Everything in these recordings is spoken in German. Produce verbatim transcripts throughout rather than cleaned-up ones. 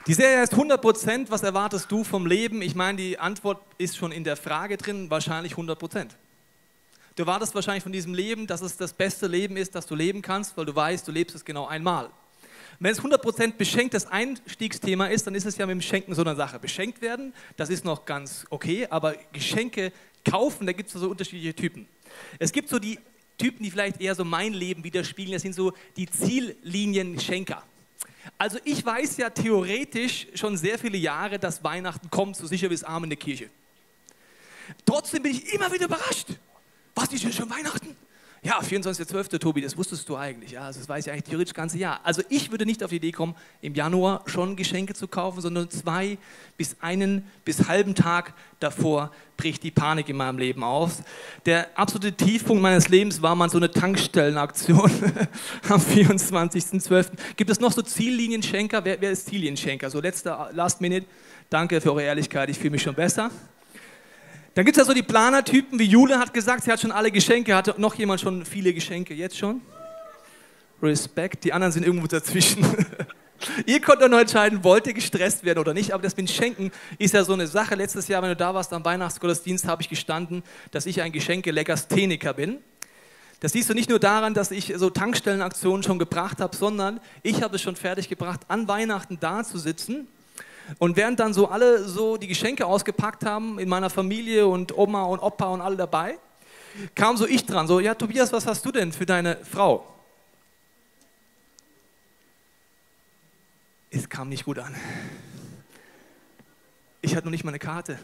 Die Serie heißt hundert Prozent, was erwartest du vom Leben? Ich meine, die Antwort ist schon in der Frage drin, wahrscheinlich hundert Prozent. Du erwartest wahrscheinlich von diesem Leben, dass es das beste Leben ist, das du leben kannst, weil du weißt, du lebst es genau einmal. Wenn es hundert Prozent beschenktes Einstiegsthema ist, dann ist es ja mit dem Schenken so eine Sache. Beschenkt werden, das ist noch ganz okay, aber Geschenke kaufen, da gibt es so unterschiedliche Typen. Es gibt so die Typen, die vielleicht eher so mein Leben widerspiegeln, das sind so die Ziellinien-Schenker. Also ich weiß ja theoretisch schon sehr viele Jahre, dass Weihnachten kommt, so sicher wie das Arm in der Kirche. Trotzdem bin ich immer wieder überrascht. Was, ist denn schon Weihnachten? Ja, vierundzwanzigster zwölfter Tobi, das wusstest du eigentlich. Ja, also das weiß ich eigentlich theoretisch das ganze Jahr. Also ich würde nicht auf die Idee kommen, im Januar schon Geschenke zu kaufen, sondern zwei bis einen bis halben Tag davor bricht die Panik in meinem Leben aus. Der absolute Tiefpunkt meines Lebens war mal so eine Tankstellenaktion am vierundzwanzigster zwölfter Gibt es noch so Ziellinien-Schenker? Wer, wer ist Ziellinien-Schenker? So letzter Last Minute. Danke für eure Ehrlichkeit, ich fühle mich schon besser. Dann gibt es ja so die Planertypen, wie Jule hat gesagt, sie hat schon alle Geschenke. Hatte noch jemand schon viele Geschenke? Jetzt schon? Respekt, die anderen sind irgendwo dazwischen. Ihr könnt doch noch entscheiden, wollt ihr gestresst werden oder nicht. Aber das mit Schenken ist ja so eine Sache. Letztes Jahr, wenn du da warst am Weihnachtsgottesdienst, habe ich gestanden, dass ich ein Geschenke-Legastheniker bin. Das siehst du nicht nur daran, dass ich so Tankstellenaktionen schon gebracht habe, sondern ich habe es schon fertig gebracht, an Weihnachten da zu sitzen. Und während dann so alle so die Geschenke ausgepackt haben, in meiner Familie und Oma und Opa und alle dabei, kam so ich dran, so, ja Tobias, was hast du denn für deine Frau? Es kam nicht gut an. Ich hatte noch nicht mal eine Karte.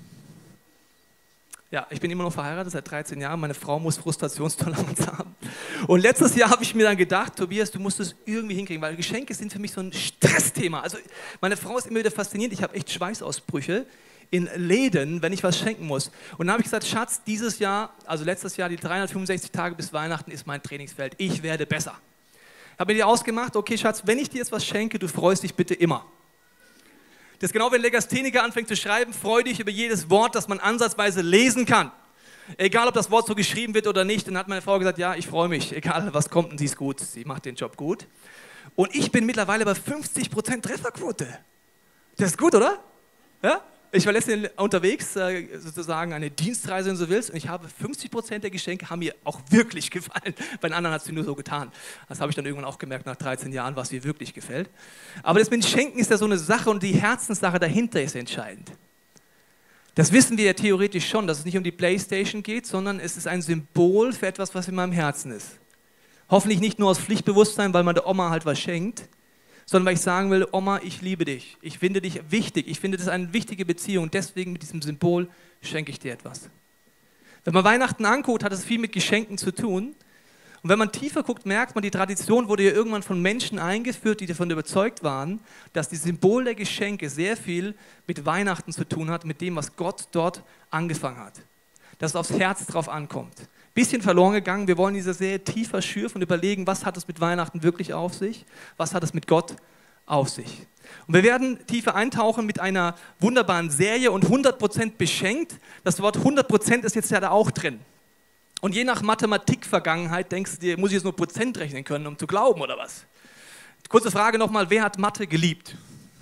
Ja, ich bin immer noch verheiratet, seit dreizehn Jahren. Meine Frau muss Frustrationstoleranz haben. Und letztes Jahr habe ich mir dann gedacht, Tobias, du musst es irgendwie hinkriegen, weil Geschenke sind für mich so ein Stressthema. Also meine Frau ist immer wieder faszinierend. Ich habe echt Schweißausbrüche in Läden, wenn ich was schenken muss. Und dann habe ich gesagt, Schatz, dieses Jahr, also letztes Jahr, die dreihundertfünfundsechzig Tage bis Weihnachten ist mein Trainingsfeld. Ich werde besser. Habe mir dir ausgemacht, okay Schatz, wenn ich dir jetzt was schenke, du freust dich bitte immer. Das ist genau, wenn Legastheniker anfängt zu schreiben, freu dich über jedes Wort, das man ansatzweise lesen kann. Egal, ob das Wort so geschrieben wird oder nicht. Dann hat meine Frau gesagt, ja, ich freue mich, egal was kommt, und sie ist gut, sie macht den Job gut. Und ich bin mittlerweile bei fünfzig Prozent Trefferquote. Das ist gut, oder? Ja? Ich war letztens unterwegs, sozusagen eine Dienstreise, wenn du so willst, und ich habe fünfzig Prozent der Geschenke haben mir auch wirklich gefallen. Bei den anderen hat sie nur so getan. Das habe ich dann irgendwann auch gemerkt nach dreizehn Jahren, was mir wirklich gefällt. Aber das mit dem Schenken ist ja so eine Sache und die Herzenssache dahinter ist entscheidend. Das wissen wir ja theoretisch schon, dass es nicht um die Playstation geht, sondern es ist ein Symbol für etwas, was in meinem Herzen ist. Hoffentlich nicht nur aus Pflichtbewusstsein, weil man der Oma halt was schenkt, sondern weil ich sagen will, Oma, ich liebe dich, ich finde dich wichtig, ich finde das eine wichtige Beziehung, deswegen mit diesem Symbol schenke ich dir etwas. Wenn man Weihnachten anguckt, hat es viel mit Geschenken zu tun. Und wenn man tiefer guckt, merkt man, die Tradition wurde ja irgendwann von Menschen eingeführt, die davon überzeugt waren, dass das Symbol der Geschenke sehr viel mit Weihnachten zu tun hat, mit dem, was Gott dort angefangen hat. Dass es aufs Herz drauf ankommt. Bisschen verloren gegangen. Wir wollen diese Serie tiefer schürfen und überlegen, was hat es mit Weihnachten wirklich auf sich? Was hat es mit Gott auf sich? Und wir werden tiefer eintauchen mit einer wunderbaren Serie und hundert Prozent beschenkt. Das Wort hundert Prozent ist jetzt ja da auch drin. Und je nach Mathematik-Vergangenheit denkst du dir, muss ich jetzt nur Prozent rechnen können, um zu glauben oder was? Kurze Frage nochmal, wer hat Mathe geliebt?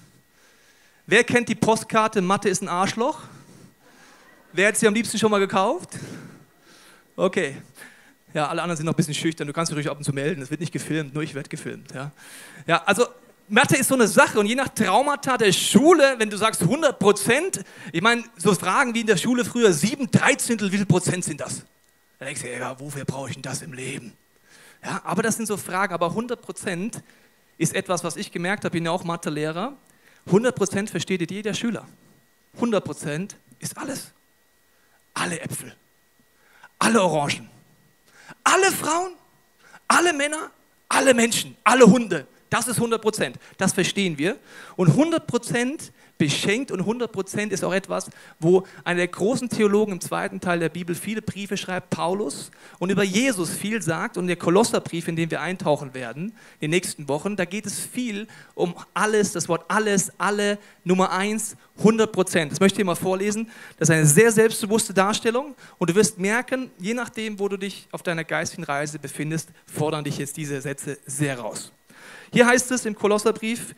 Wer kennt die Postkarte, Mathe ist ein Arschloch? Wer hat sie am liebsten schon mal gekauft? Okay, ja, alle anderen sind noch ein bisschen schüchtern, du kannst dich ruhig ab und zu melden, es wird nicht gefilmt, nur ich werde gefilmt. Ja, ja, also Mathe ist so eine Sache und je nach Traumata der Schule, wenn du sagst hundert Prozent, ich meine, so Fragen wie in der Schule früher, sieben Dreizehntel, wie viel Prozent sind das? Da denkst du, ja, wofür brauche ich denn das im Leben? Ja, aber das sind so Fragen, aber hundert Prozent ist etwas, was ich gemerkt habe, ich bin ja auch Mathelehrer, hundert Prozent versteht jeder Schüler. hundert Prozent ist alles. Alle Äpfel. Alle Orangen, alle Frauen, alle Männer, alle Menschen, alle Hunde. Das ist hundert Prozent. Das verstehen wir. Und hundert Prozent beschenkt und hundert Prozent ist auch etwas, wo einer der großen Theologen im zweiten Teil der Bibel viele Briefe schreibt, Paulus, und über Jesus viel sagt. Und der Kolosserbrief, in den wir eintauchen werden in den nächsten Wochen, da geht es viel um alles, das Wort alles, alle, Nummer eins, hundert Prozent. Das möchte ich dir mal vorlesen. Das ist eine sehr selbstbewusste Darstellung und du wirst merken, je nachdem, wo du dich auf deiner geistigen Reise befindest, fordern dich jetzt diese Sätze sehr raus. Hier heißt es im Kolosserbrief,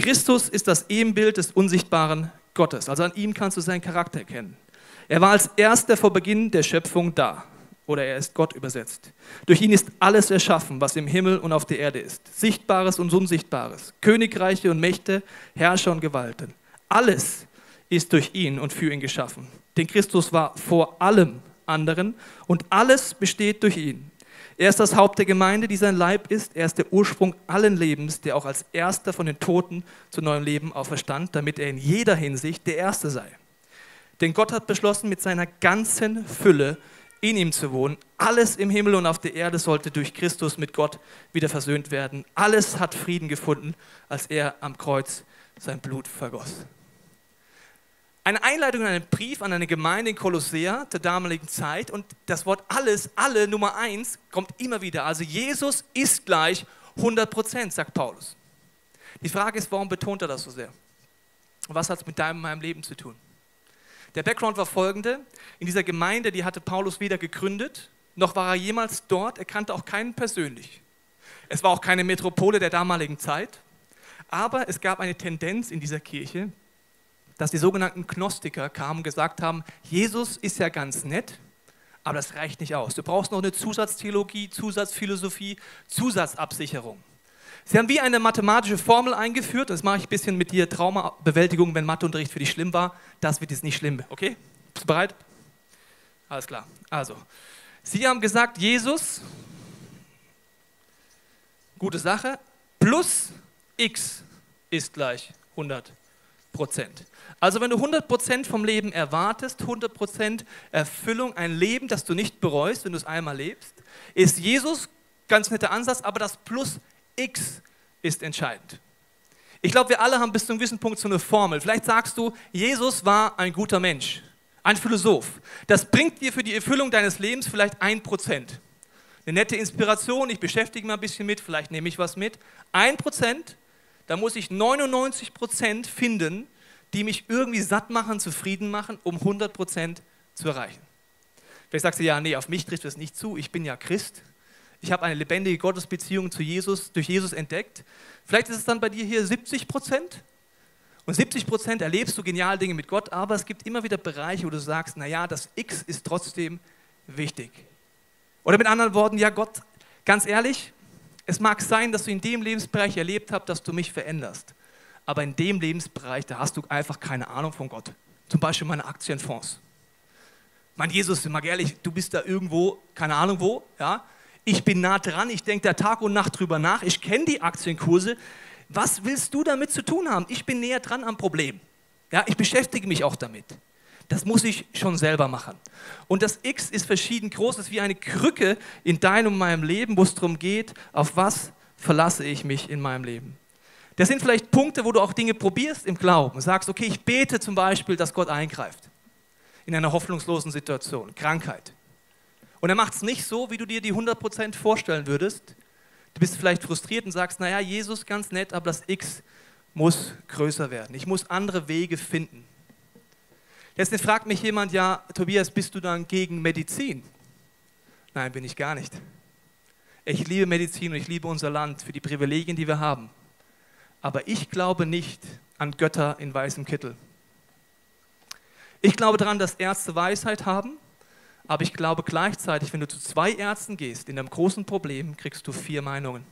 Christus ist das Ebenbild des unsichtbaren Gottes. Also an ihm kannst du seinen Charakter erkennen. Er war als Erster vor Beginn der Schöpfung da. Oder er ist Gott übersetzt. Durch ihn ist alles erschaffen, was im Himmel und auf der Erde ist. Sichtbares und Unsichtbares. Königreiche und Mächte, Herrscher und Gewalten. Alles ist durch ihn und für ihn geschaffen. Denn Christus war vor allem anderen und alles besteht durch ihn. Er ist das Haupt der Gemeinde, die sein Leib ist. Er ist der Ursprung allen Lebens, der auch als Erster von den Toten zu neuem Leben auferstand, damit er in jeder Hinsicht der Erste sei. Denn Gott hat beschlossen, mit seiner ganzen Fülle in ihm zu wohnen. Alles im Himmel und auf der Erde sollte durch Christus mit Gott wieder versöhnt werden. Alles hat Frieden gefunden, als er am Kreuz sein Blut vergoss. Eine Einleitung in einen Brief an eine Gemeinde in Kolossea der damaligen Zeit und das Wort alles, alle, Nummer eins, kommt immer wieder. Also Jesus ist gleich hundert Prozent, sagt Paulus. Die Frage ist, warum betont er das so sehr? Und was hat es mit deinem und meinem Leben zu tun? Der Background war folgende: In dieser Gemeinde, die hatte Paulus weder gegründet, noch war er jemals dort, er kannte auch keinen persönlich. Es war auch keine Metropole der damaligen Zeit, aber es gab eine Tendenz in dieser Kirche, dass die sogenannten Gnostiker kamen und gesagt haben, Jesus ist ja ganz nett, aber das reicht nicht aus. Du brauchst noch eine Zusatztheologie, Zusatzphilosophie, Zusatzabsicherung. Sie haben wie eine mathematische Formel eingeführt, das mache ich ein bisschen mit dir, Traumabewältigung, wenn Matheunterricht für dich schlimm war, das wird jetzt nicht schlimm, okay? Bist du bereit? Alles klar. Also, sie haben gesagt, Jesus, gute Sache, plus x ist gleich hundert Prozent. Also wenn du hundert Prozent vom Leben erwartest, hundert Prozent Erfüllung, ein Leben, das du nicht bereust, wenn du es einmal lebst, ist Jesus, ganz netter Ansatz, aber das plus X ist entscheidend. Ich glaube, wir alle haben bis zu einem gewissen Punkt so eine Formel. Vielleicht sagst du, Jesus war ein guter Mensch, ein Philosoph. Das bringt dir für die Erfüllung deines Lebens vielleicht ein Prozent. Eine nette Inspiration, ich beschäftige mich ein bisschen mit, vielleicht nehme ich was mit. Ein Prozent, da muss ich neunundneunzig Prozent finden, die mich irgendwie satt machen, zufrieden machen, um hundert Prozent zu erreichen. Vielleicht sagst du, ja, nee, auf mich trifft das nicht zu, ich bin ja Christ. Ich habe eine lebendige Gottesbeziehung zu Jesus, durch Jesus entdeckt. Vielleicht ist es dann bei dir hier siebzig Prozent. Und siebzig Prozent erlebst du geniale Dinge mit Gott, aber es gibt immer wieder Bereiche, wo du sagst, naja, das X ist trotzdem wichtig. Oder mit anderen Worten, ja Gott, ganz ehrlich, es mag sein, dass du in dem Lebensbereich erlebt hast, dass du mich veränderst. Aber in dem Lebensbereich, da hast du einfach keine Ahnung von Gott. Zum Beispiel meine Aktienfonds. Mein Jesus, mal ehrlich, du bist da irgendwo, keine Ahnung wo, ja. Ich bin nah dran, ich denke da Tag und Nacht drüber nach, ich kenne die Aktienkurse. Was willst du damit zu tun haben? Ich bin näher dran am Problem. Ja, ich beschäftige mich auch damit. Das muss ich schon selber machen. Und das X ist verschieden groß, es ist wie eine Krücke in deinem und meinem Leben, wo es darum geht, auf was verlasse ich mich in meinem Leben. Das sind vielleicht Punkte, wo du auch Dinge probierst im Glauben. Sagst, okay, ich bete zum Beispiel, dass Gott eingreift in einer hoffnungslosen Situation, Krankheit. Und er macht es nicht so, wie du dir die hundert Prozent vorstellen würdest. Du bist vielleicht frustriert und sagst, naja, Jesus, ganz nett, aber das X muss größer werden. Ich muss andere Wege finden. Jetzt fragt mich jemand, ja, Tobias, bist du dann gegen Medizin? Nein, bin ich gar nicht. Ich liebe Medizin und ich liebe unser Land für die Privilegien, die wir haben. Aber ich glaube nicht an Götter in weißem Kittel. Ich glaube daran, dass Ärzte Weisheit haben. Aber ich glaube gleichzeitig, wenn du zu zwei Ärzten gehst, in einem großen Problem, kriegst du vier Meinungen.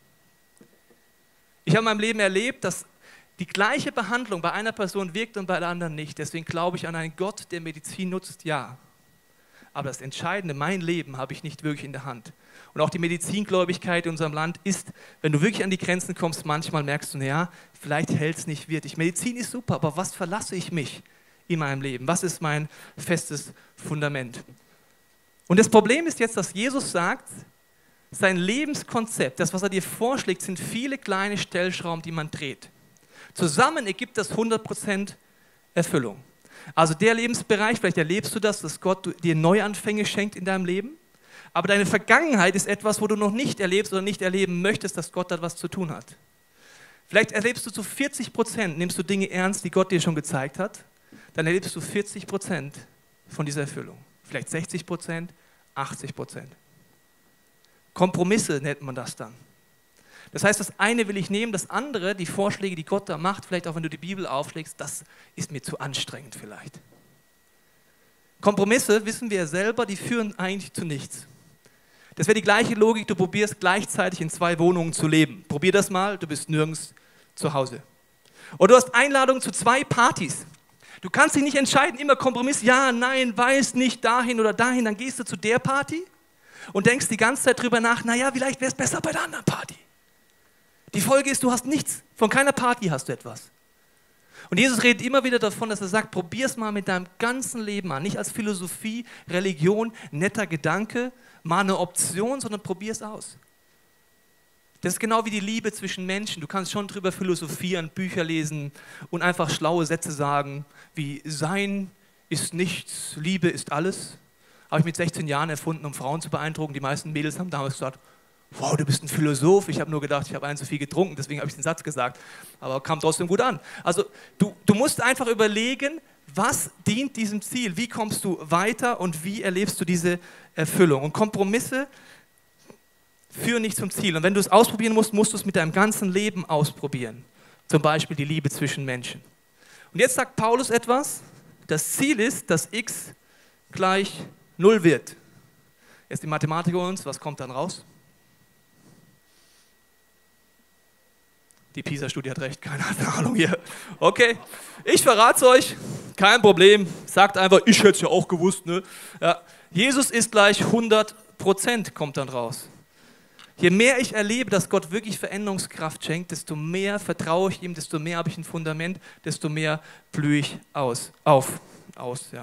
Ich habe in meinem Leben erlebt, dass die gleiche Behandlung bei einer Person wirkt und bei der anderen nicht. Deswegen glaube ich an einen Gott, der Medizin nutzt, ja. Aber das Entscheidende, mein Leben, habe ich nicht wirklich in der Hand. Und auch die Medizingläubigkeit in unserem Land ist, wenn du wirklich an die Grenzen kommst, manchmal merkst du, naja, vielleicht hält es nicht wirklich. Medizin ist super, aber was verlasse ich mich in meinem Leben? Was ist mein festes Fundament? Und das Problem ist jetzt, dass Jesus sagt, sein Lebenskonzept, das, was er dir vorschlägt, sind viele kleine Stellschrauben, die man dreht. Zusammen ergibt das hundert Prozent Erfüllung. Also der Lebensbereich, vielleicht erlebst du das, dass Gott dir Neuanfänge schenkt in deinem Leben, aber deine Vergangenheit ist etwas, wo du noch nicht erlebst oder nicht erleben möchtest, dass Gott da was zu tun hat. Vielleicht erlebst du zu vierzig Prozent, nimmst du Dinge ernst, die Gott dir schon gezeigt hat, dann erlebst du vierzig Prozent von dieser Erfüllung. Vielleicht sechzig Prozent, achtzig Prozent. Kompromisse nennt man das dann. Das heißt, das eine will ich nehmen, das andere, die Vorschläge, die Gott da macht, vielleicht auch wenn du die Bibel aufschlägst, das ist mir zu anstrengend vielleicht. Kompromisse, wissen wir selber, die führen eigentlich zu nichts. Das wäre die gleiche Logik, du probierst gleichzeitig in zwei Wohnungen zu leben. Probier das mal, du bist nirgends zu Hause. Oder du hast Einladungen zu zwei Partys. Du kannst dich nicht entscheiden, immer Kompromiss, ja, nein, weiß nicht, dahin oder dahin. Dann gehst du zu der Party und denkst die ganze Zeit drüber nach, naja, vielleicht wäre es besser bei der anderen Party. Die Folge ist, du hast nichts, von keiner Party hast du etwas. Und Jesus redet immer wieder davon, dass er sagt, probier es mal mit deinem ganzen Leben an. Nicht als Philosophie, Religion, netter Gedanke, mal eine Option, sondern probier es aus. Das ist genau wie die Liebe zwischen Menschen. Du kannst schon drüber philosophieren, Bücher lesen und einfach schlaue Sätze sagen, wie Sein ist nichts, Liebe ist alles. Habe ich mit sechzehn Jahren erfunden, um Frauen zu beeindrucken. Die meisten Mädels haben damals gesagt, wow, du bist ein Philosoph. Ich habe nur gedacht, ich habe einen zu viel getrunken, deswegen habe ich den Satz gesagt. Aber kam trotzdem gut an. Also du, du musst einfach überlegen, was dient diesem Ziel? Wie kommst du weiter und wie erlebst du diese Erfüllung? Und Kompromisse führen nicht zum Ziel. Und wenn du es ausprobieren musst, musst du es mit deinem ganzen Leben ausprobieren. Zum Beispiel die Liebe zwischen Menschen. Und jetzt sagt Paulus etwas, das Ziel ist, dass x gleich null wird. Jetzt die Mathematiker uns, was kommt dann raus? Die PISA-Studie hat recht, keine Ahnung hier. Okay, ich verrate es euch, kein Problem. Sagt einfach, ich hätte es ja auch gewusst. Ne? Ja. Jesus ist gleich hundert Prozent, kommt dann raus. Je mehr ich erlebe, dass Gott wirklich Veränderungskraft schenkt, desto mehr vertraue ich ihm, desto mehr habe ich ein Fundament, desto mehr blühe ich aus, auf, aus, ja.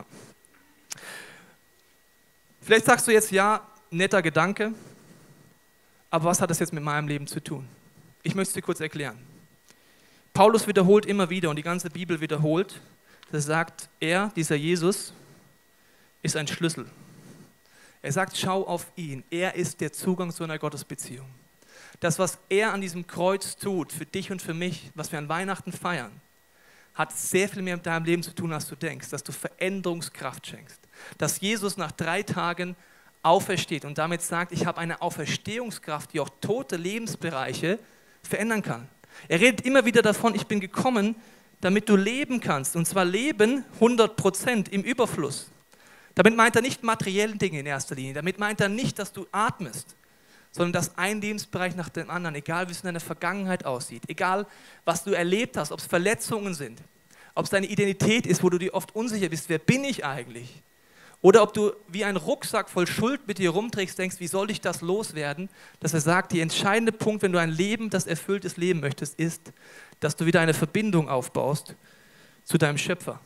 Vielleicht sagst du jetzt, ja, netter Gedanke, aber was hat das jetzt mit meinem Leben zu tun? Ich möchte es dir kurz erklären. Paulus wiederholt immer wieder und die ganze Bibel wiederholt, dass er sagt, er, dieser Jesus, ist ein Schlüssel. Er sagt, schau auf ihn. Er ist der Zugang zu einer Gottesbeziehung. Das, was er an diesem Kreuz tut, für dich und für mich, was wir an Weihnachten feiern, hat sehr viel mehr mit deinem Leben zu tun, als du denkst. Dass du Veränderungskraft schenkst. Dass Jesus nach drei Tagen aufersteht und damit sagt, ich habe eine Auferstehungskraft, die auch tote Lebensbereiche verändern kann. Er redet immer wieder davon, ich bin gekommen, damit du leben kannst. Und zwar leben hundert Prozent im Überfluss. Damit meint er nicht materielle Dinge in erster Linie. Damit meint er nicht, dass du atmest, sondern dass ein Lebensbereich nach dem anderen, egal wie es in deiner Vergangenheit aussieht, egal was du erlebt hast, ob es Verletzungen sind, ob es deine Identität ist, wo du dir oft unsicher bist, wer bin ich eigentlich? Oder ob du wie ein Rucksack voll Schuld mit dir rumträgst, denkst, wie soll ich das loswerden? Dass er sagt, der entscheidende Punkt, wenn du ein Leben, das erfülltes Leben möchtest, ist, dass du wieder eine Verbindung aufbaust zu deinem Schöpfer.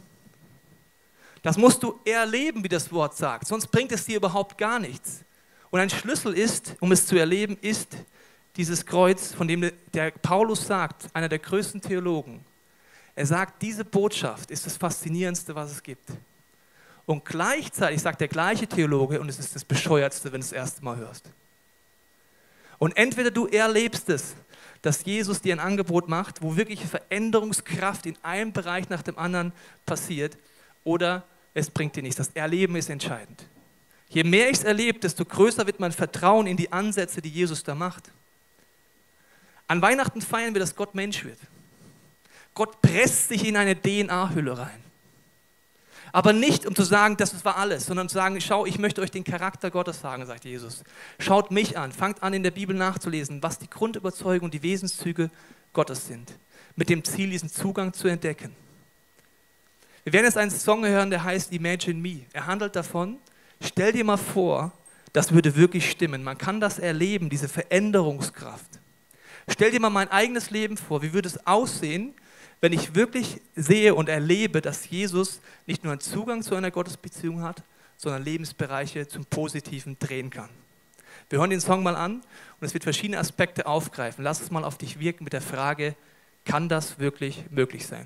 Das musst du erleben, wie das Wort sagt, sonst bringt es dir überhaupt gar nichts. Und ein Schlüssel ist, um es zu erleben, ist dieses Kreuz, von dem der Paulus sagt, einer der größten Theologen. Er sagt, diese Botschaft ist das Faszinierendste, was es gibt. Und gleichzeitig sagt der gleiche Theologe, und es ist das Bescheuertste, wenn du es das erste Mal hörst. Und entweder du erlebst es, dass Jesus dir ein Angebot macht, wo wirklich Veränderungskraft in einem Bereich nach dem anderen passiert, oder es bringt dir nichts. Das Erleben ist entscheidend. Je mehr ich es erlebe, desto größer wird mein Vertrauen in die Ansätze, die Jesus da macht. An Weihnachten feiern wir, dass Gott Mensch wird. Gott presst sich in eine D N A-Hülle rein. Aber nicht, um zu sagen, das war alles, sondern zu sagen, schau, ich möchte euch den Charakter Gottes sagen, sagt Jesus. Schaut mich an, fangt an in der Bibel nachzulesen, was die Grundüberzeugung und die Wesenszüge Gottes sind. Mit dem Ziel, diesen Zugang zu entdecken. Wir werden jetzt einen Song hören, der heißt Imagine Me. Er handelt davon, stell dir mal vor, das würde wirklich stimmen. Man kann das erleben, diese Veränderungskraft. Stell dir mal mein eigenes Leben vor. Wie würde es aussehen, wenn ich wirklich sehe und erlebe, dass Jesus nicht nur einen Zugang zu einer Gottesbeziehung hat, sondern Lebensbereiche zum Positiven drehen kann. Wir hören den Song mal an und es wird verschiedene Aspekte aufgreifen. Lass es mal auf dich wirken mit der Frage, kann das wirklich möglich sein?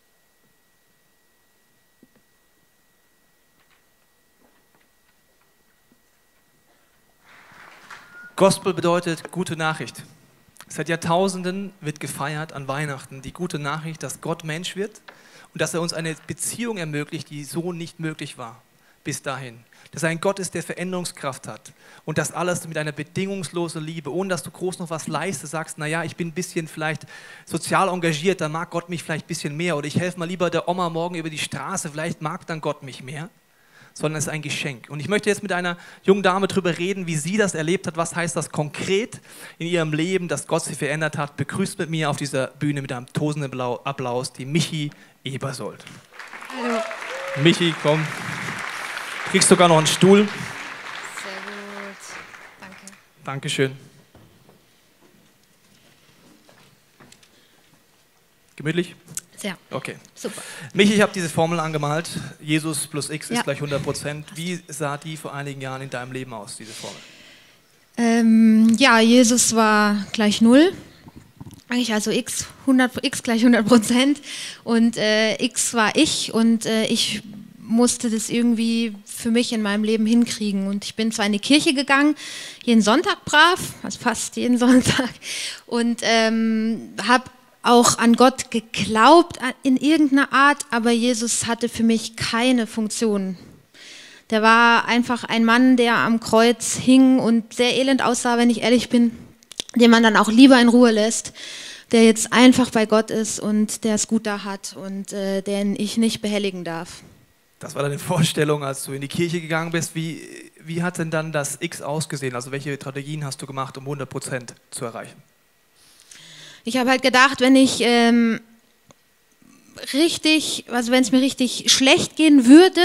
Gospel bedeutet gute Nachricht. Seit Jahrtausenden wird gefeiert an Weihnachten die gute Nachricht, dass Gott Mensch wird und dass er uns eine Beziehung ermöglicht, die so nicht möglich war. bis dahin. Dass er ein Gott ist, der Veränderungskraft hat. Und das alles mit einer bedingungslosen Liebe, ohne dass du groß noch was leistest, sagst, naja, ich bin ein bisschen vielleicht sozial engagiert, dann mag Gott mich vielleicht ein bisschen mehr. Oder ich helfe mal lieber der Oma morgen über die Straße, vielleicht mag dann Gott mich mehr. Sondern es ist ein Geschenk. Und ich möchte jetzt mit einer jungen Dame darüber reden, wie sie das erlebt hat. Was heißt das konkret in ihrem Leben, dass Gott sie verändert hat. Begrüßt mit mir auf dieser Bühne mit einem tosenden Applaus die Michi Ebersold. Hallo. Michi, komm. Kriegst sogar noch einen Stuhl. Sehr gut. Danke. Dankeschön. Gemütlich? Sehr. Okay. Super. Michi, ich habe diese Formel angemalt. Jesus plus X ist Ja. gleich hundert Prozent. Wie sah die vor einigen Jahren in deinem Leben aus, diese Formel? Ähm, ja, Jesus war gleich null. Eigentlich also X, hundert, X gleich hundert Prozent. Und äh, X war ich und äh, ich musste das irgendwie für mich in meinem Leben hinkriegen. Und ich bin zwar in die Kirche gegangen, jeden Sonntag brav, also fast jeden Sonntag, und ähm, habe auch an Gott geglaubt in irgendeiner Art, aber Jesus hatte für mich keine Funktion. Der war einfach ein Mann, der am Kreuz hing und sehr elend aussah, wenn ich ehrlich bin, den man dann auch lieber in Ruhe lässt, der jetzt einfach bei Gott ist und der es gut da hat und äh, den ich nicht behelligen darf. Das war deine Vorstellung, als du in die Kirche gegangen bist. Wie, wie hat denn dann das X ausgesehen? Also welche Strategien hast du gemacht, um hundert Prozent zu erreichen? Ich habe halt gedacht, wenn ich ähm, richtig, also wenn es mir richtig schlecht gehen würde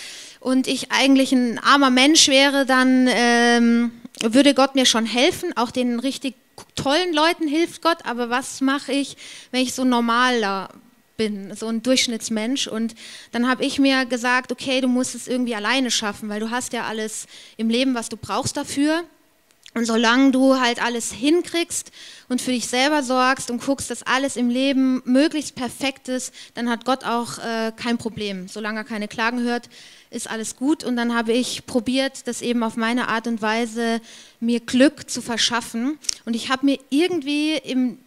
und ich eigentlich ein armer Mensch wäre, dann ähm, würde Gott mir schon helfen. Auch den richtig tollen Leuten hilft Gott. Aber was mache ich, wenn ich so normaler bin, so ein Durchschnittsmensch? Und dann habe ich mir gesagt, okay, du musst es irgendwie alleine schaffen, weil du hast ja alles im Leben, was du brauchst dafür. Und solange du halt alles hinkriegst und für dich selber sorgst und guckst, dass alles im Leben möglichst perfekt ist, dann hat Gott auch äh, kein Problem. Solange er keine Klagen hört, ist alles gut. Und dann habe ich probiert, das eben auf meine Art und Weise mir Glück zu verschaffen. Und ich habe mir irgendwie, im,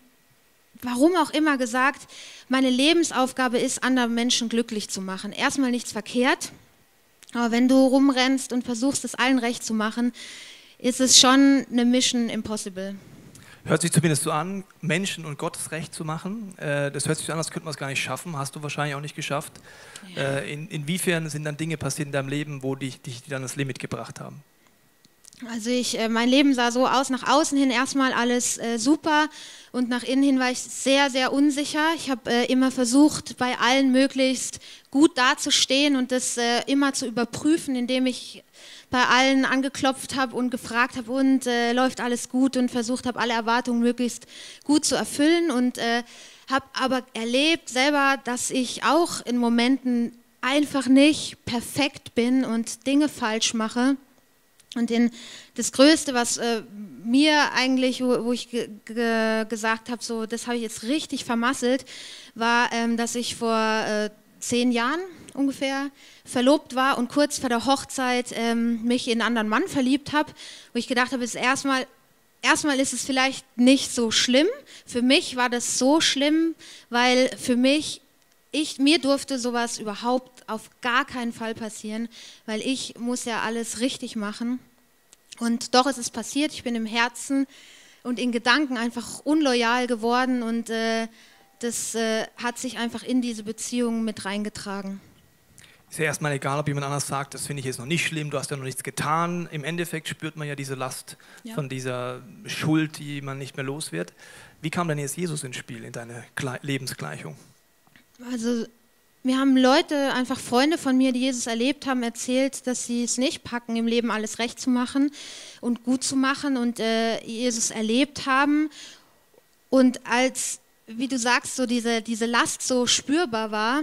warum auch immer, gesagt, meine Lebensaufgabe ist, andere Menschen glücklich zu machen. Erstmal nichts verkehrt, aber wenn du rumrennst und versuchst, es allen recht zu machen, ist es schon eine Mission impossible. Hört sich zumindest so an, Menschen und Gottes Recht zu machen. Das hört sich so an, als könnte man es gar nicht schaffen. Hast du wahrscheinlich auch nicht geschafft. Ja. In, inwiefern sind dann Dinge passiert in deinem Leben, wo dich, dich dann das Limit gebracht haben? Also ich, mein Leben sah so aus, nach außen hin erstmal alles äh, super und nach innen hin war ich sehr, sehr unsicher. Ich habe äh, immer versucht, bei allen möglichst gut dazustehen und das äh, immer zu überprüfen, indem ich bei allen angeklopft habe und gefragt habe, und äh, läuft alles gut, und versucht habe, alle Erwartungen möglichst gut zu erfüllen, und äh, habe aber erlebt selber, dass ich auch in Momenten einfach nicht perfekt bin und Dinge falsch mache. Und in das Größte, was äh, mir eigentlich, wo, wo ich ge ge gesagt habe, so, das habe ich jetzt richtig vermasselt, war, ähm, dass ich vor äh, zehn Jahren ungefähr verlobt war und kurz vor der Hochzeit ähm, mich in einen anderen Mann verliebt habe, wo ich gedacht habe, erstmal, erstmal ist es vielleicht nicht so schlimm. Für mich war das so schlimm, weil für mich, ich, mir durfte sowas überhaupt auf gar keinen Fall passieren, weil ich muss ja alles richtig machen. Und doch ist es passiert, ich bin im Herzen und in Gedanken einfach unloyal geworden, und äh, das äh, hat sich einfach in diese Beziehung mit reingetragen. Ist ja erstmal egal, ob jemand anders sagt, das finde ich jetzt noch nicht schlimm, du hast ja noch nichts getan. Im Endeffekt spürt man ja diese Last ja. von dieser Schuld, die man nicht mehr los wird. Wie kam denn jetzt Jesus ins Spiel, in deine Lebensgleichung? Also mir haben Leute, einfach Freunde von mir, die Jesus erlebt haben, erzählt, dass sie es nicht packen, im Leben alles recht zu machen und gut zu machen und äh, Jesus erlebt haben. Und als, wie du sagst, so diese, diese Last so spürbar war,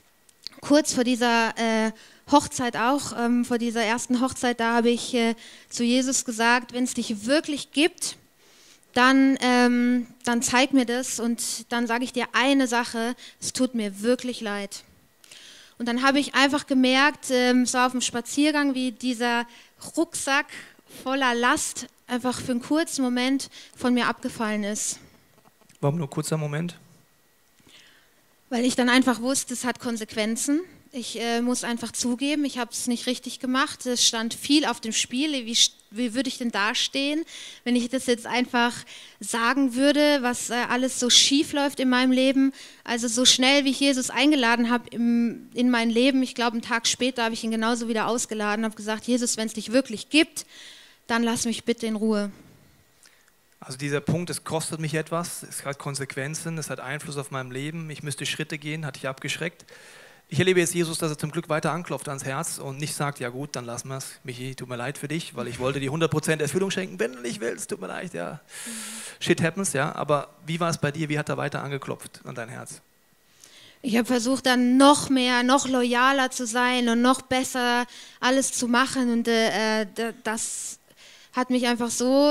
kurz vor dieser äh, Hochzeit auch, ähm, vor dieser ersten Hochzeit, da habe ich äh, zu Jesus gesagt, wenn es dich wirklich gibt, dann, ähm, dann zeig mir das, und dann sage ich dir eine Sache, es tut mir wirklich leid. Und dann habe ich einfach gemerkt, ähm, es war auf dem Spaziergang, wie dieser Rucksack voller Last einfach für einen kurzen Moment von mir abgefallen ist. Warum nur kurzer Moment? Weil ich dann einfach wusste, es hat Konsequenzen. Ich äh, muss einfach zugeben, ich habe es nicht richtig gemacht. Es stand viel auf dem Spiel. Wie, wie würde ich denn dastehen, wenn ich das jetzt einfach sagen würde, was äh, alles so schief läuft in meinem Leben? Also so schnell, wie ich Jesus eingeladen habe in mein Leben, ich glaube, einen Tag später habe ich ihn genauso wieder ausgeladen, habe gesagt, Jesus, wenn es dich wirklich gibt, dann lass mich bitte in Ruhe. Also dieser Punkt, es kostet mich etwas, es hat Konsequenzen, es hat Einfluss auf mein Leben, ich müsste Schritte gehen, hat dich abgeschreckt. Ich erlebe jetzt Jesus, dass er zum Glück weiter anklopft ans Herz und nicht sagt, ja gut, dann lassen wir es. Michi, tut mir leid für dich, weil ich wollte dir hundert Prozent Erfüllung schenken. Wenn du nicht willst, tut mir leid, ja. Mhm. Shit happens, ja. Aber wie war es bei dir? Wie hat er weiter angeklopft an dein Herz? Ich habe versucht, dann noch mehr, noch loyaler zu sein und noch besser alles zu machen. Und äh, das hat mich einfach so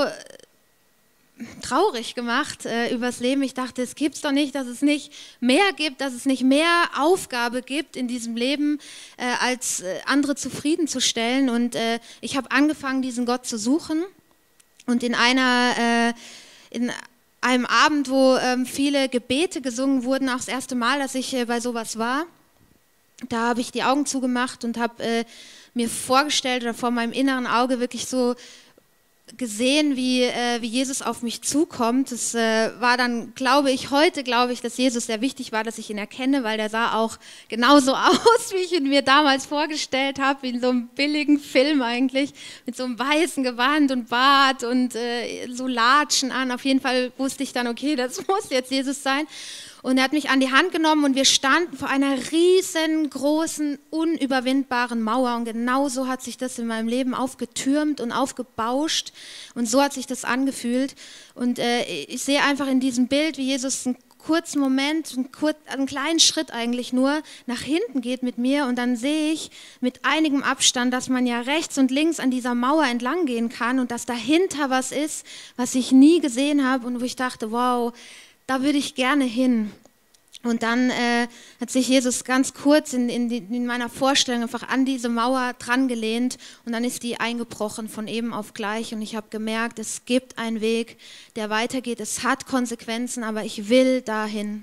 traurig gemacht äh, übers Leben. Ich dachte, es gibt's doch nicht, dass es nicht mehr gibt, dass es nicht mehr Aufgabe gibt in diesem Leben, äh, als äh, andere zufriedenzustellen. Und äh, ich habe angefangen, diesen Gott zu suchen. Und in einer, äh, in einem Abend, wo ähm, viele Gebete gesungen wurden, auch das erste Mal, dass ich äh, bei sowas war, da habe ich die Augen zugemacht und habe äh, mir vorgestellt oder vor meinem inneren Auge wirklich so gesehen, wie, äh, wie Jesus auf mich zukommt. Das äh, war dann, glaube ich, heute glaube ich, dass Jesus sehr wichtig war, dass ich ihn erkenne, weil der sah auch genauso aus, wie ich ihn mir damals vorgestellt habe, wie in so einem billigen Film eigentlich, mit so einem weißen Gewand und Bart und äh, so Latschen an. Auf jeden Fall wusste ich dann, okay, das muss jetzt Jesus sein. Und er hat mich an die Hand genommen und wir standen vor einer riesengroßen, unüberwindbaren Mauer. Und genau so hat sich das in meinem Leben aufgetürmt und aufgebauscht. Und so hat sich das angefühlt. Und äh, ich sehe einfach in diesem Bild, wie Jesus einen kurzen Moment, einen, kurz, einen kleinen Schritt eigentlich nur nach hinten geht mit mir. Und dann sehe ich mit einigem Abstand, dass man ja rechts und links an dieser Mauer entlang gehen kann und dass dahinter was ist, was ich nie gesehen habe und wo ich dachte, wow, da würde ich gerne hin. Und dann äh, hat sich Jesus ganz kurz in, in, die, in meiner Vorstellung einfach an diese Mauer dran gelehnt und dann ist die eingebrochen von eben auf gleich und ich habe gemerkt, es gibt einen Weg, der weitergeht, es hat Konsequenzen, aber ich will dahin.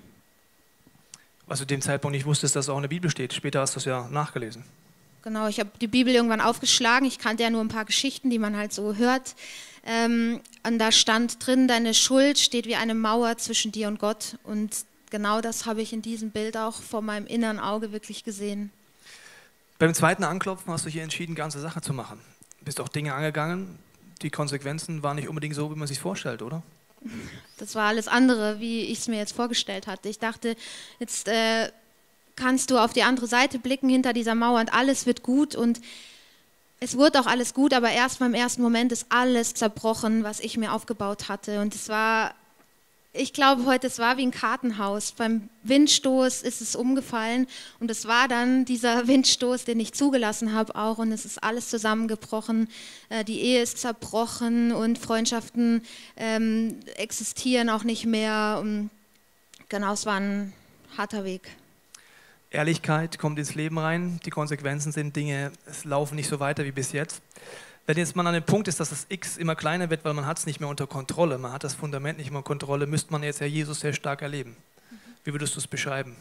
Was du dem Zeitpunkt nicht wusstest, dass auch in der Bibel steht. Später hast du es ja nachgelesen. Genau, ich habe die Bibel irgendwann aufgeschlagen, ich kannte ja nur ein paar Geschichten, die man halt so hört. Ähm, und da stand drin, deine Schuld steht wie eine Mauer zwischen dir und Gott. Und genau das habe ich in diesem Bild auch vor meinem inneren Auge wirklich gesehen. Beim zweiten Anklopfen hast du hier entschieden, ganze Sache zu machen. Du bist auch Dinge angegangen. Die Konsequenzen waren nicht unbedingt so, wie man sich vorstellt, oder? Das war alles andere, wie ich es mir jetzt vorgestellt hatte. Ich dachte, jetzt äh, kannst du auf die andere Seite blicken hinter dieser Mauer und alles wird gut und es wurde auch alles gut, aber erst beim ersten Moment ist alles zerbrochen, was ich mir aufgebaut hatte. Und es war, ich glaube heute, es war wie ein Kartenhaus. Beim Windstoß ist es umgefallen und es war dann dieser Windstoß, den ich zugelassen habe auch. Und es ist alles zusammengebrochen. Die Ehe ist zerbrochen und Freundschaften ähm, existieren auch nicht mehr. Und genau, es war ein harter Weg. Ehrlichkeit kommt ins Leben rein, die Konsequenzen sind Dinge, es laufen nicht so weiter wie bis jetzt. Wenn jetzt man an dem Punkt ist, dass das X immer kleiner wird, weil man hat es nicht mehr unter Kontrolle, man hat das Fundament nicht mehr unter Kontrolle, müsste man jetzt ja Jesus sehr stark erleben. Wie würdest du es beschreiben?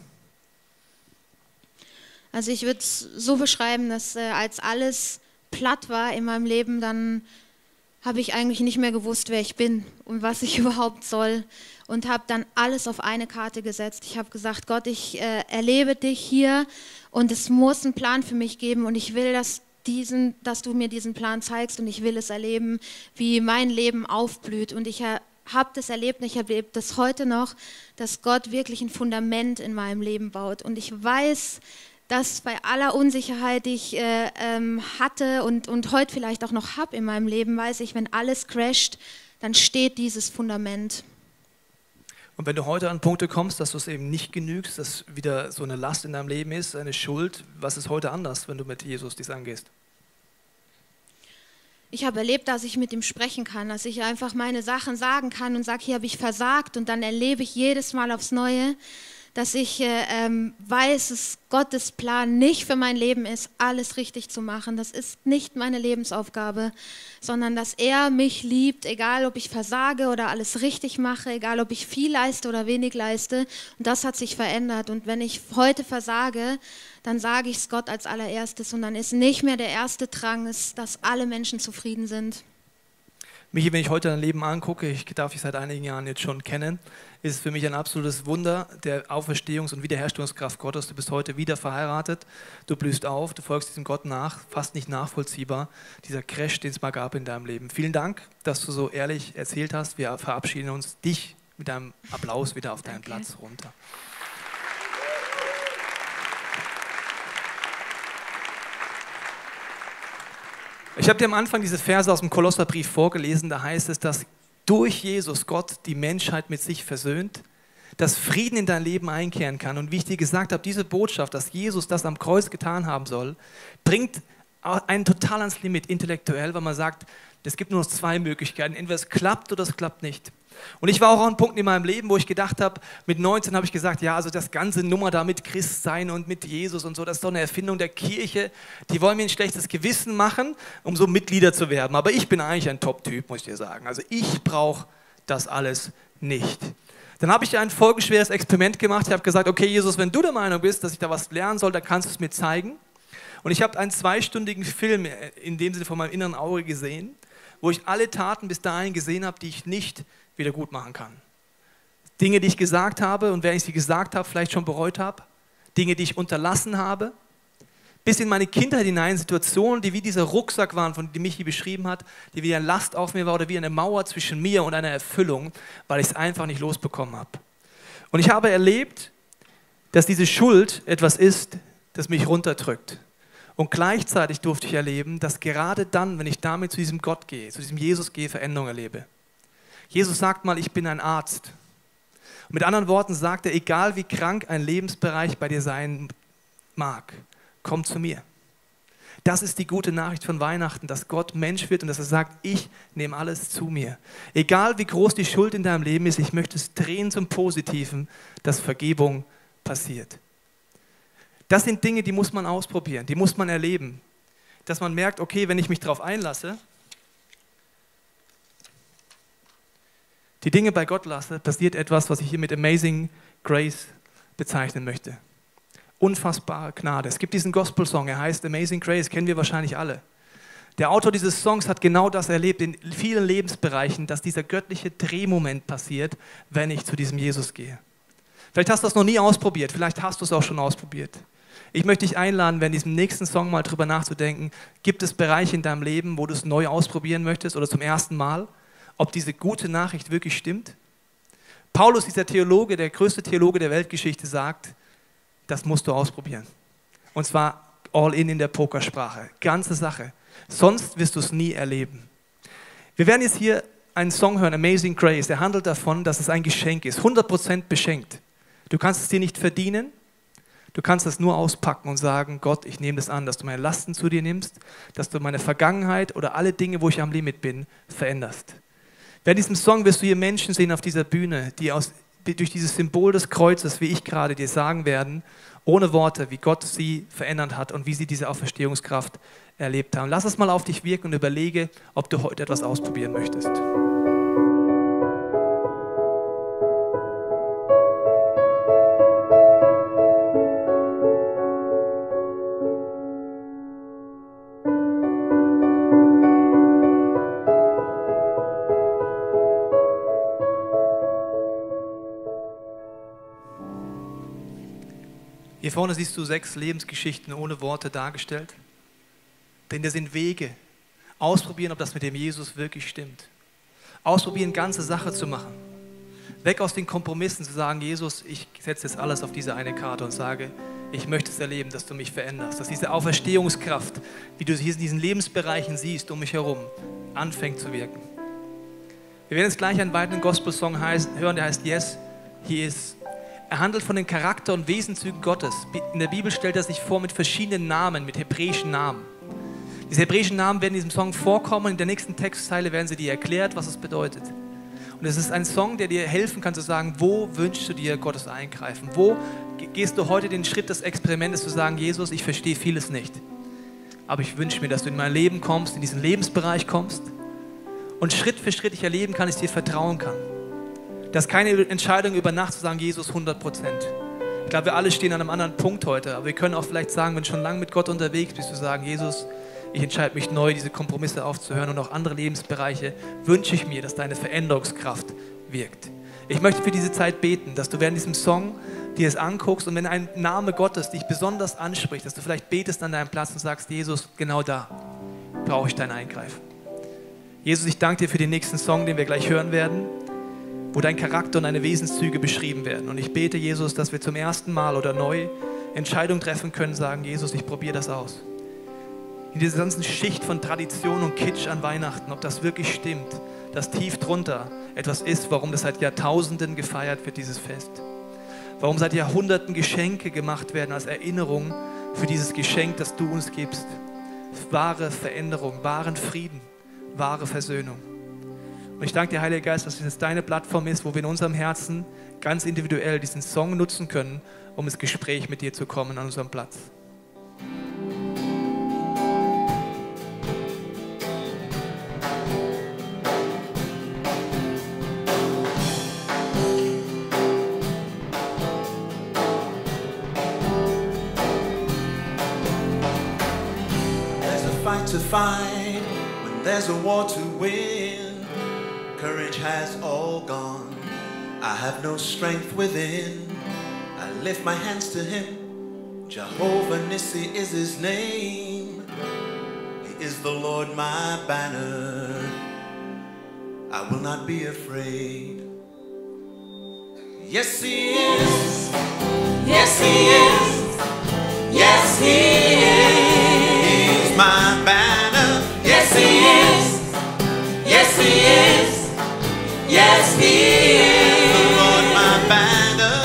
Also ich würde es so beschreiben, dass äh, als alles platt war in meinem Leben, dann habe ich eigentlich nicht mehr gewusst, wer ich bin und was ich überhaupt soll. Und habe dann alles auf eine Karte gesetzt. Ich habe gesagt, Gott, ich äh, erlebe dich hier und es muss einen Plan für mich geben und ich will, dass, diesen, dass du mir diesen Plan zeigst und ich will es erleben, wie mein Leben aufblüht. Und ich äh, habe das erlebt und ich erlebe das heute noch, dass Gott wirklich ein Fundament in meinem Leben baut. Und ich weiß, dass bei aller Unsicherheit, die ich äh, ähm, hatte und, und heute vielleicht auch noch habe in meinem Leben, weiß ich, wenn alles crasht, dann steht dieses Fundament. Und wenn du heute an Punkte kommst, dass du es eben nicht genügst, dass wieder so eine Last in deinem Leben ist, eine Schuld, was ist heute anders, wenn du mit Jesus dies angehst? Ich habe erlebt, dass ich mit ihm sprechen kann, dass ich einfach meine Sachen sagen kann und sage, hier habe ich versagt und dann erlebe ich jedes Mal aufs Neue, dass ich äh, ähm, weiß, dass Gottes Plan nicht für mein Leben ist, alles richtig zu machen. Das ist nicht meine Lebensaufgabe, sondern dass er mich liebt, egal ob ich versage oder alles richtig mache, egal ob ich viel leiste oder wenig leiste. Und das hat sich verändert. Und wenn ich heute versage, dann sage ich es Gott als allererstes. Und dann ist nicht mehr der erste Drang, ist, dass alle Menschen zufrieden sind. Michi, wenn ich heute dein Leben angucke, ich darf dich seit einigen Jahren jetzt schon kennen, ist es für mich ein absolutes Wunder der Auferstehungs- und Wiederherstellungskraft Gottes. Du bist heute wieder verheiratet, du blühst auf, du folgst diesem Gott nach, fast nicht nachvollziehbar, dieser Crash, den es mal gab in deinem Leben. Vielen Dank, dass du so ehrlich erzählt hast. Wir verabschieden uns dich mit einem Applaus wieder auf deinen Danke. Platz runter. Ich habe dir am Anfang diese Verse aus dem Kolosserbrief vorgelesen, da heißt es, dass durch Jesus Gott die Menschheit mit sich versöhnt, dass Frieden in dein Leben einkehren kann. Und wie ich dir gesagt habe, diese Botschaft, dass Jesus das am Kreuz getan haben soll, bringt einen total ans Limit intellektuell, weil man sagt, es gibt nur noch zwei Möglichkeiten, entweder es klappt oder es klappt nicht. Und ich war auch an einem Punkt in meinem Leben, wo ich gedacht habe, mit neunzehn habe ich gesagt, ja, also das ganze Nummer da mit Christsein und mit Jesus und so, das ist doch eine Erfindung der Kirche. Die wollen mir ein schlechtes Gewissen machen, um so Mitglieder zu werden. Aber ich bin eigentlich ein Top-Typ, muss ich dir sagen. Also ich brauche das alles nicht. Dann habe ich ein folgenschweres Experiment gemacht. Ich habe gesagt, okay, Jesus, wenn du der Meinung bist, dass ich da was lernen soll, dann kannst du es mir zeigen. Und ich habe einen zweistündigen Film in dem Sinne von meinem inneren Auge gesehen, wo ich alle Taten bis dahin gesehen habe, die ich nicht wieder gut machen kann. Dinge, die ich gesagt habe und während ich sie gesagt habe, vielleicht schon bereut habe. Dinge, die ich unterlassen habe. Bis in meine Kindheit hinein Situationen, die wie dieser Rucksack waren, von dem Michi beschrieben hat, die wie eine Last auf mir war oder wie eine Mauer zwischen mir und einer Erfüllung, weil ich es einfach nicht losbekommen habe. Und ich habe erlebt, dass diese Schuld etwas ist, das mich runterdrückt. Und gleichzeitig durfte ich erleben, dass gerade dann, wenn ich damit zu diesem Gott gehe, zu diesem Jesus gehe, Veränderung erlebe. Jesus sagt mal, ich bin ein Arzt. Und mit anderen Worten sagt er, egal wie krank ein Lebensbereich bei dir sein mag, komm zu mir. Das ist die gute Nachricht von Weihnachten, dass Gott Mensch wird und dass er sagt, ich nehme alles zu mir. Egal wie groß die Schuld in deinem Leben ist, ich möchte es drehen zum Positiven, dass Vergebung passiert. Das sind Dinge, die muss man ausprobieren, die muss man erleben. Dass man merkt, okay, wenn ich mich darauf einlasse, die Dinge bei Gott lasse, passiert etwas, was ich hier mit Amazing Grace bezeichnen möchte. Unfassbare Gnade. Es gibt diesen Gospel-Song, er heißt Amazing Grace, kennen wir wahrscheinlich alle. Der Autor dieses Songs hat genau das erlebt in vielen Lebensbereichen, dass dieser göttliche Drehmoment passiert, wenn ich zu diesem Jesus gehe. Vielleicht hast du das noch nie ausprobiert, vielleicht hast du es auch schon ausprobiert. Ich möchte dich einladen, während diesem nächsten Song mal drüber nachzudenken, gibt es Bereiche in deinem Leben, wo du es neu ausprobieren möchtest oder zum ersten Mal? Ob diese gute Nachricht wirklich stimmt? Paulus, dieser Theologe, der größte Theologe der Weltgeschichte, sagt, das musst du ausprobieren. Und zwar all in in der Pokersprache. Ganze Sache. Sonst wirst du es nie erleben. Wir werden jetzt hier einen Song hören, Amazing Grace. Der handelt davon, dass es ein Geschenk ist. hundert Prozent beschenkt. Du kannst es dir nicht verdienen. Du kannst es nur auspacken und sagen, Gott, ich nehme das an, dass du meine Lasten zu dir nimmst, dass du meine Vergangenheit oder alle Dinge, wo ich am Limit bin, veränderst. Während diesem Song wirst du hier Menschen sehen auf dieser Bühne, die aus, durch dieses Symbol des Kreuzes, wie ich gerade dir sagen werden, ohne Worte, wie Gott sie verändert hat und wie sie diese Auferstehungskraft erlebt haben. Lass es mal auf dich wirken und überlege, ob du heute etwas ausprobieren möchtest. Hier vorne siehst du sechs Lebensgeschichten ohne Worte dargestellt. Denn da sind Wege. Ausprobieren, ob das mit dem Jesus wirklich stimmt. Ausprobieren, ganze Sache zu machen. Weg aus den Kompromissen, zu sagen, Jesus, ich setze jetzt alles auf diese eine Karte und sage, ich möchte es erleben, dass du mich veränderst. Dass diese Auferstehungskraft, wie du sie in diesen Lebensbereichen siehst, um mich herum, anfängt zu wirken. Wir werden jetzt gleich einen weiteren Gospel-Song hören, der heißt Yes, He Is. Er handelt von den Charakter- und Wesenszügen Gottes. In der Bibel stellt er sich vor mit verschiedenen Namen, mit hebräischen Namen. Diese hebräischen Namen werden in diesem Song vorkommen. In der nächsten Textzeile werden sie dir erklärt, was es bedeutet. Und Und es ist ein Song, der dir helfen kann zu sagen, wo wünschst du dir Gottes Eingreifen? Wo gehst du heute den Schritt des Experimentes zu sagen, Jesus, ich verstehe vieles nicht. Aber ich wünsche mir, dass du in mein Leben kommst, in diesen Lebensbereich kommst und Schritt für Schritt ich erleben kann, dass ich dir vertrauen kann. Das ist keine Entscheidung über Nacht zu sagen, Jesus hundert Prozent. Ich glaube, wir alle stehen an einem anderen Punkt heute, aber wir können auch vielleicht sagen, wenn du schon lange mit Gott unterwegs bist, zu sagen, Jesus, ich entscheide mich neu, diese Kompromisse aufzuhören und auch andere Lebensbereiche wünsche ich mir, dass deine Veränderungskraft wirkt. Ich möchte für diese Zeit beten, dass du während diesem Song dir es anguckst und wenn ein Name Gottes dich besonders anspricht, dass du vielleicht betest an deinem Platz und sagst, Jesus, genau da brauche ich dein Eingreifen. Jesus, ich danke dir für den nächsten Song, den wir gleich hören werden, wo dein Charakter und deine Wesenszüge beschrieben werden. Und ich bete, Jesus, dass wir zum ersten Mal oder neu Entscheidungen treffen können, sagen, Jesus, ich probiere das aus. In dieser ganzen Schicht von Tradition und Kitsch an Weihnachten, ob das wirklich stimmt, dass tief drunter etwas ist, warum das seit Jahrtausenden gefeiert wird, dieses Fest. Warum seit Jahrhunderten Geschenke gemacht werden als Erinnerung für dieses Geschenk, das du uns gibst. Wahre Veränderung, wahren Frieden, wahre Versöhnung. Und ich danke dir, Heiliger Geist, dass das deine Plattform ist, wo wir in unserem Herzen ganz individuell diesen Song nutzen können, um ins Gespräch mit dir zu kommen an unserem Platz. To fight when there's a war to win. Courage has all gone. I have no strength within. I lift my hands to him. Jehovah Nissi is his name. He is the Lord my banner. I will not be afraid. Yes, he is. Yes, he is. Yes, he is. He's my banner. Yes, he is. Yes, he is. Yes, he is. The Lord my banner.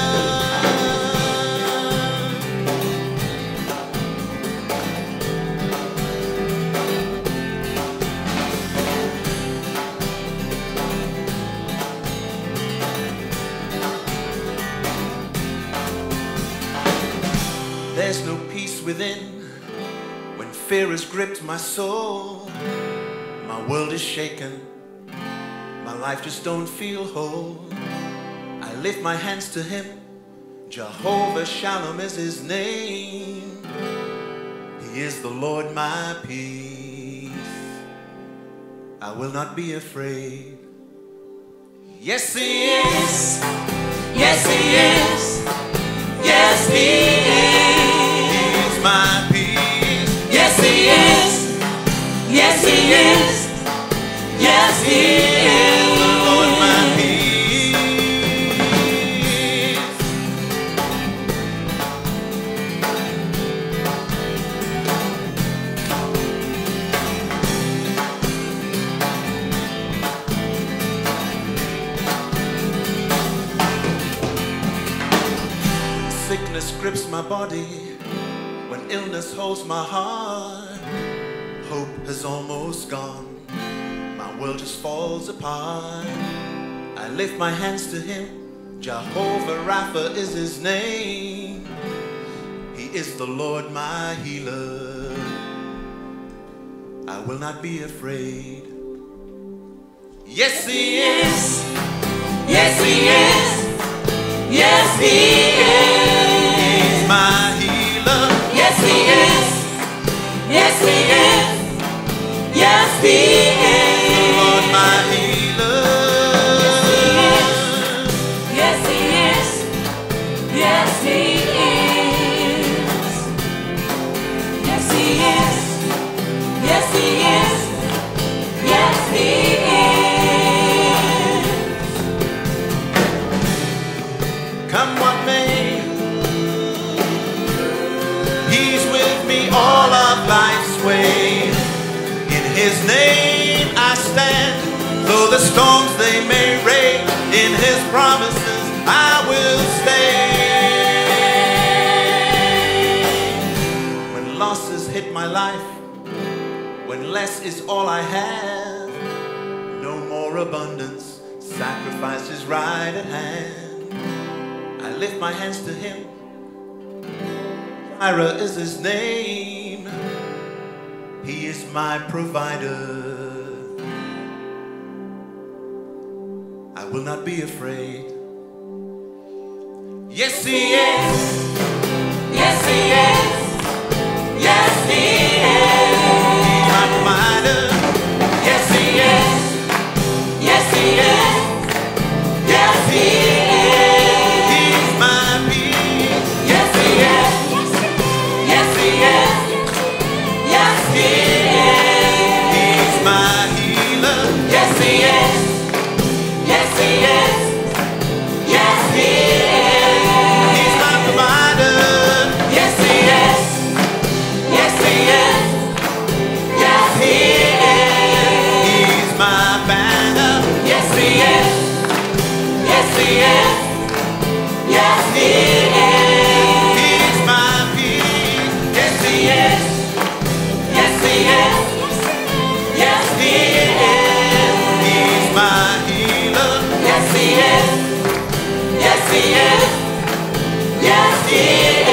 There's no peace within. Fear has gripped my soul. My world is shaken. My life just don't feel whole. I lift my hands to him. Jehovah Shalom is his name. He is the Lord my peace. I will not be afraid. Yes, he is. Yes, he is. Yes, he is. He's my peace. Yes, he is. Yes, he is. Yes, he is. The Lord my peace. Sickness grips my body. When illness holds my heart, hope has almost gone. My world just falls apart. I lift my hands to him. Jehovah Rapha is his name. He is the Lord my healer. I will not be afraid. Yes, he is. Yes, he is. Yes, he is. He's my healer. Yes, he is. Yes, he is. Yes, he is. The Lord my healer. Yes, he is. Yes, he is. Yes, he is. Yes, he is. Yes, he is. Come what may. He's with me all of life's way. In his name I stand. Though the storms they may rage, in his promises I will stay. When losses hit my life, when less is all I have, no more abundance, Sacrifice is right at hand. I lift my hands to him. Jireh is his name. He is my provider. I will not be afraid. Yes, he is. Yes, he is. Yes, he is. He's my provider. Yes, he is. Yes, he is. Yes, he is. He's my peace. Yes, he is. Yes, he is. Yes, he is. He's my healer. Yes, he is. Yes, he is. Yes, he is. He's my provider. Yes, he is. Yes, he is. Yes, he is. He's my banner. Yes, he is. Yes, he is. Yes, he is. He's my peace. Yes, he is. Yes, he is. Yes, he is. He's my healer. Yes, he is. Yes, he is. Yes, he is.